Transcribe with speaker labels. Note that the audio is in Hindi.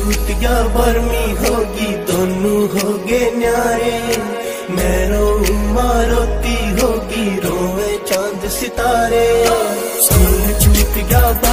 Speaker 1: छूट गया बर्मी होगी दोनों हो गए न्यारे। मैं रोऊं माँ रोती होगी रोए चांद सितारे। स्कूल छूट गया